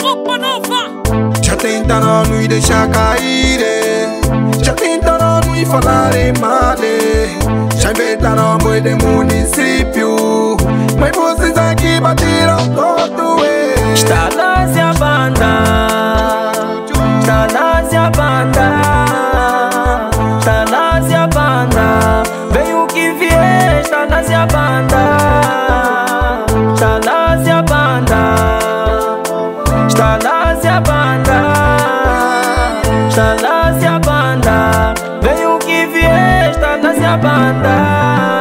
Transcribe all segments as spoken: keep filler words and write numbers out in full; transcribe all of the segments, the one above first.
Roupa nova. Já tentaram nos deixar cair, já tentaram nos falar mal, já inventaram boi de município, mas vocês aqui bateram todo. Estalas e a banda, estalas e a banda, estalas e a banda, vem o que vier, estalas e a banda, estalas e a banda, estalas e a banda, estalas e a banda, vem o que vier, estalas e a banda.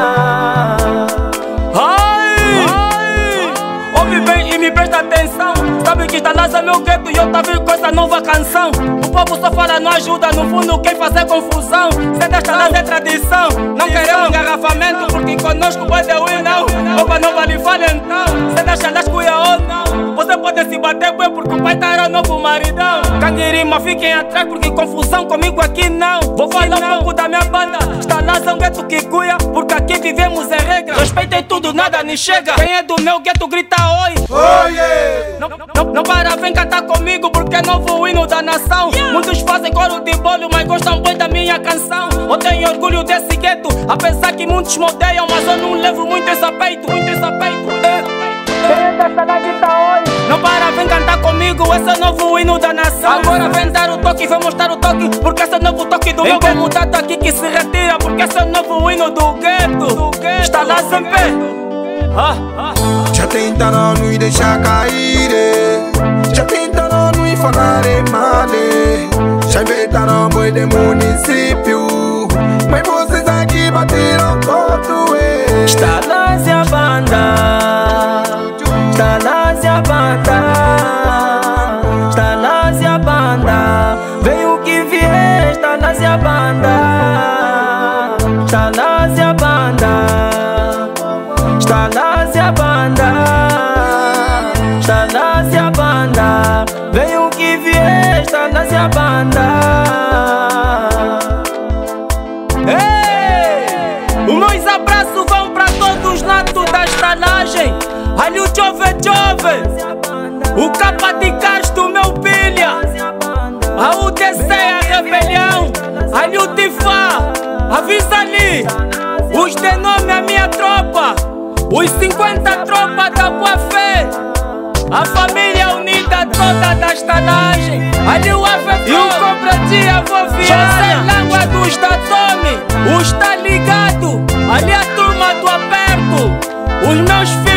Presta atenção, sabe que Estalas é meu gueto e eu tá vindo com essa nova canção. O povo só fala, não ajuda, no fundo quem fazer confusão. Cê da Estalas é tradição, não queremos engarrafamento, porque conosco pode ir não. Opa, não vale fala então, cê da Estalas cuia ou não. Você pode se bater bem porque o pai tá era novo maridão. Canguirima, fiquem atrás porque confusão comigo aqui não. Vou falar um pouco da minha banda, Estalas é um gueto que cuia, porque aqui vivemos em regra. Respeitem tudo, nada nem chega. Quem é do meu gueto grita oi. Oh, yeah. Não, não, não para, vem cantar comigo porque é novo hino da nação. Yeah. Muitos fazem coro de bolo, mas gostam bem da minha canção. Eu tenho orgulho desse gueto, apesar que muitos me odeiam, mas eu não levo muito esse peito, muito esse peito. Não para, vem cantar comigo, esse é novo hino da nação. Agora vem dar o toque, vem mostrar o toque, porque esse é novo toque do meu gueto. Mudado aqui que se retira, porque esse é novo hino do gueto. Está lá sempre. Ah, ah. Já tentaram nos deixar cair, já tentaram nos falar mal, já inventaram boi de município, mas vocês aqui bateram todo. Estalas e a banda, estalas e a banda, estalas e a banda, vem o que vier, estalas e a banda, estalas e a banda, estalas e a banda, estalas e a banda, vem o que vier, estalas e a banda. Ei! Os meus abraços vão pra todos os natos da estalagem. Ali o Jove Jove, o Capa de Castro, meu pilha, a U D C, a rebelião, ali o Tifá, avisa ali, os de nome a minha tropa, os cinquenta tropas da boa fé, a família unida toda da estalagem, ali o F F e o Cobra Dia Voviana, José Langua dos da Tome, os tá ligado, ali a turma do aperto, os meus filhos.